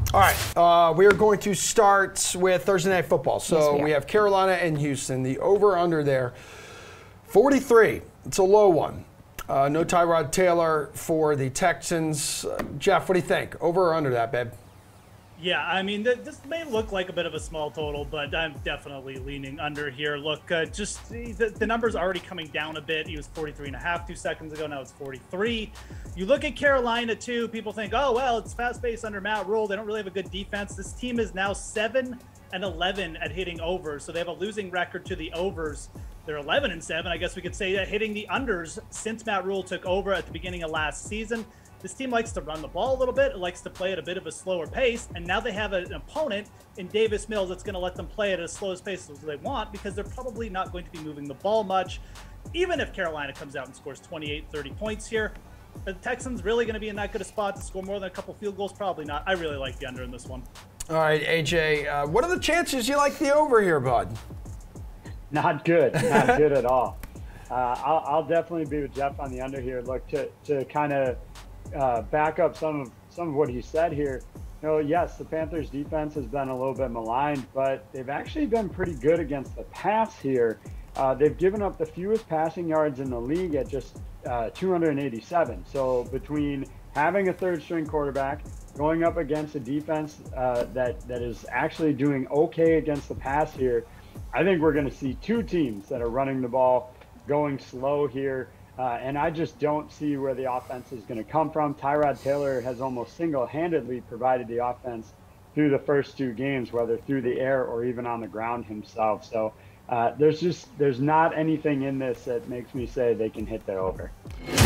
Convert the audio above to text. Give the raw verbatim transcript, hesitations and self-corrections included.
All right, uh, we are going to start with Thursday Night Football. So Yes, we we are. have Carolina and Houston. The over-under there, forty-three. It's a low one. Uh, no Tyrod Taylor for the Texans. Uh, Jeff, what do you think? Over or under that, babe? Yeah, I mean, th- this may look like a bit of a small total, but I'm definitely leaning under here. Look, uh, just the, the number's already coming down a bit. He was forty-three and a half two seconds ago. Now it's forty-three. You look at Carolina, too. People think, oh, well, it's fast-paced under Matt Rule. They don't really have a good defense. This team is now seven and eleven at hitting overs, so they have a losing record to the overs. They're eleven and seven. I guess we could say that hitting the unders since Matt Rule took over at the beginning of last season. This team likes to run the ball a little bit. It likes to play at a bit of a slower pace. And now they have an opponent in Davis Mills that's going to let them play at as slow as pace as they want, because they're probably not going to be moving the ball much. Even if Carolina comes out and scores twenty-eight, thirty points here, are the Texans really going to be in that good a spot to score more than a couple field goals? Probably not. I really like the under in this one. All right, A J, uh, what are the chances you like the over here, bud? Not good. Not good at all. Uh, I'll, I'll definitely be with Jeff on the under here. Look, to, to kind of uh, back up some of some of what he said here. You know, yes, the Panthers defense has been a little bit maligned, but they've actually been pretty good against the pass here. Uh, they've given up the fewest passing yards in the league at just uh, two hundred eighty-seven. So between having a third string quarterback, going up against a defense uh, that, that is actually doing okay against the pass here, I think we're going to see two teams that are running the ball, going slow here. Uh, and I just don't see where the offense is going to come from. Tyrod Taylor has almost single-handedly provided the offense through the first two games, whether through the air or even on the ground himself. So uh, there's just there's not anything in this that makes me say they can hit the over.